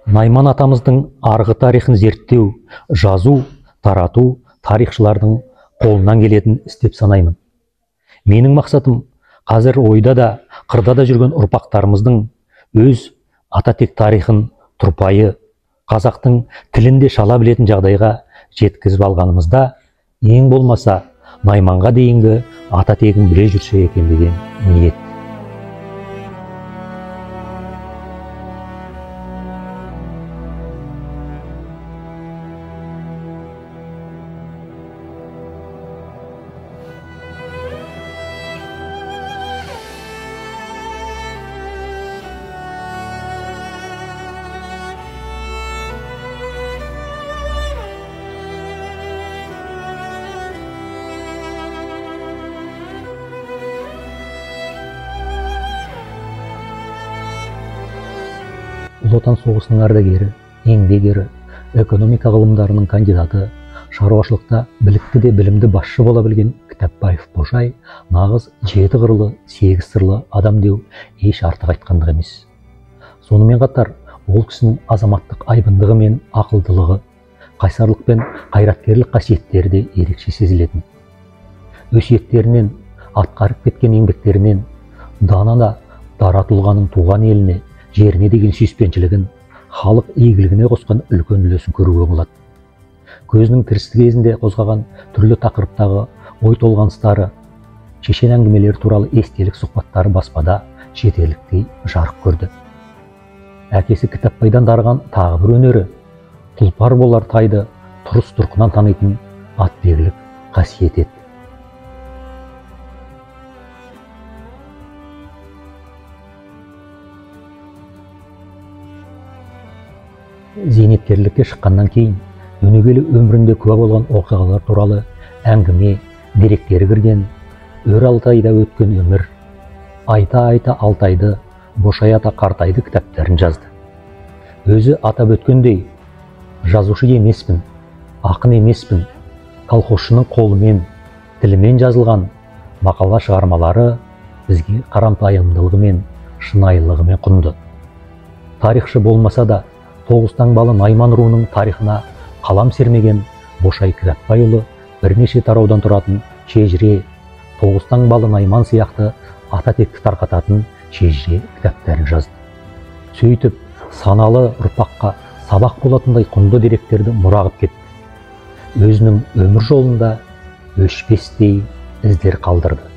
Найман атамыздың арғы тарихын зерттеу, жазу, тарату тарихшылардың қолынан келетін іс деп санаймын. Менің мақсатым қазір ойда да, қырда да жүрген ұрпақтарымыздың өз ата-тек тарихын тұрпайы, қазақтың тілінде шала білетін жағдайға жеткізіп алғанымызда, ең болмаса Найманға дейінгі ата-тегін біле жүрсе екен деген ниет. Ұлы Отан соғысының ардагері, еңбек ері, экономика ғылымдарының кандидаты, шаруашылықта білікті де білімді басшы бола білген Кітапбаев Божай нағыз 7 қырлы, 8 сырлы адам деу еш артық айтқандық емес. Сонымен қатар, ол кісінің азаматтық айбындығы мен ақылдылығы, қайсарлық пен қайраткерлік қасиеттері де ерекше сезілетін. Өсиеттерінен, атқарып кеткен еңбектерінен, дана да дара тұлғаның туған еліне, жеріне деген сүйіспеншілігін, халық игілігіне қосқан үлкен үлесін көруге болады. Көзінің тірісі кезінде қозғаған түрлі тақырыптағы ой толғаныстары, шешен әңгімелері туралы естелік сұхбаттары баспада жетерліктей жарық көрді. Әкесі Кітапбайдан дарыған тағы бір өнері, тұлпар болар тайды тұрыс тұрқынан танитын атбегілік қасиет еді. Зейнеткерлікке шыққаннан кейін өнегелі өмірінде куә болған оқиғалар туралы әңгіме, деректері кірген өр Алтайда өткен өмір, айта-айта Алтайды, Бошай ата қартайды кітаптарын жазды. Өзі атап өткендей, жазушы емеспін, ақын емеспін, колхозшының қолымен, тілімен жазылған мақала шығармалары бізге қарапайымдылығымен, шынайылығымен құнды. Тарихшы болмаса да, тоғыз таңбалы Найман руының тарихына қалам сермеген Бошай Кітапбайұлы бірнеше тараудан тұратын шежіре, тоғыз таңбалы Найман сияқты ата-текті тарқататын шежіре кітаптарын жазды. Сөйтіп, саналы ұрпаққа сабақ болатындай құнды деректерді мұра қылып кетті. Өзінің өмір жолында өшпестей іздер қалдырды.